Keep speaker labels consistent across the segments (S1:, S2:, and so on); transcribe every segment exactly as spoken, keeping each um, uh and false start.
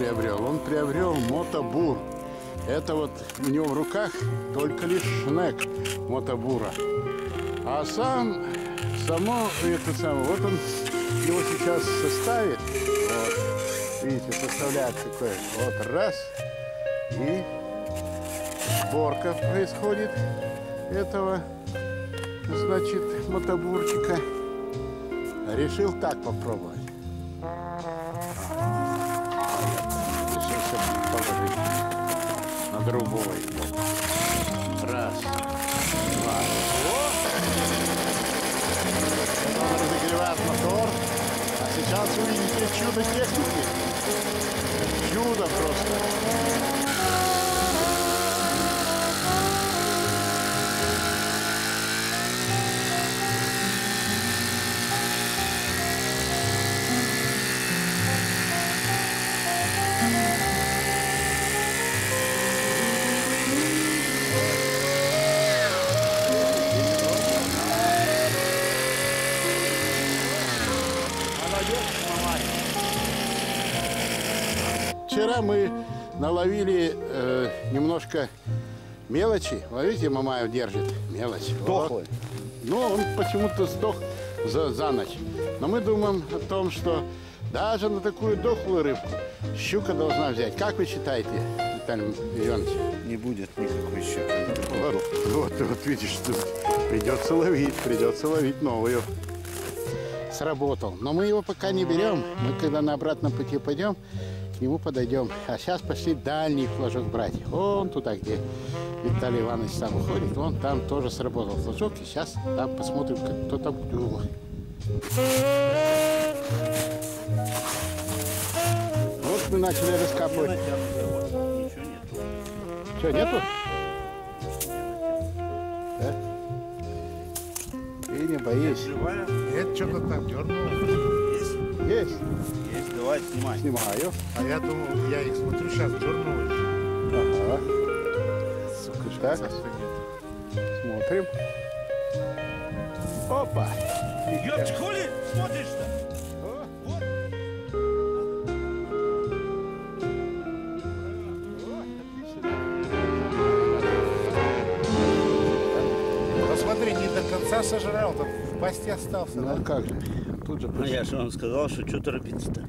S1: приобрел? Он приобрел мотобур. Это вот у него в руках только лишь шнек мотобура. А сам, само, это самое, вот он его сейчас составит. Вот, видите, составляет такой. Вот раз. И сборка происходит этого, значит, мотобурчика. Решил так попробовать. Решил все положить на другой. Раз, два. Он разогревает мотор. А сейчас увидите чудо техники. Чудо просто. Вчера мы наловили э, немножко мелочи. Видите, Мамаев держит мелочь.
S2: Дохлый.
S1: Вот. Ну, он почему-то сдох за, за ночь. Но мы думаем о том, что даже на такую дохлую рыбку щука должна взять. Как вы считаете, Виталий Иванович?
S2: Не будет никакой щуки.
S1: Вот, вот, вот видишь, что придется ловить, придется ловить новую. Сработал. Но мы его пока не берем. Мы когда на обратном пути пойдем, к нему подойдем. А сейчас пошли дальний флажок брать. Вон туда, где Виталий Иванович сам уходит. Вон там тоже сработал флажок. И сейчас там посмотрим, как, кто там клюнул. Вот мы начали раскапывать.
S2: Ничего нету.
S1: Что, нету? Да? И не боись.
S3: Это что-то там дернуло.
S2: Есть?
S1: Есть?
S2: Есть, давай, снимай.
S1: Снимаю.
S3: А я думал, я их смотрю, сейчас дернуло.
S1: Ага.
S3: Сука,
S1: Так.
S3: шанса нет.
S1: Смотрим. Опа!
S2: Ёпт, хули смотришь-то?
S3: Посмотри, не до конца сожрал, там в пасти остался.
S1: Ну
S3: Да?
S1: а как же? Тут же...
S2: Ну я же вам сказал, что что торопиться-то?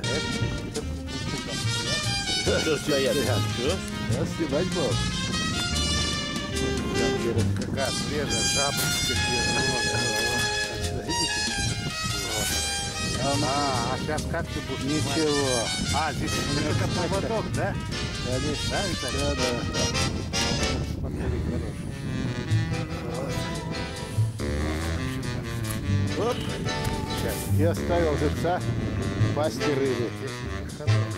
S2: Что стоят? Что?
S1: Я снимать буду.
S3: Какая свежая жабочка. А, а сейчас как ты будешь?
S1: Ничего.
S3: А, здесь это поводок, да?
S1: Конечно.
S3: Да, Виталий?
S1: Да, да.
S3: Смотри, хороший.
S1: Оп. Сейчас. И оставил живца в пасти рыбы.
S3: Хороший.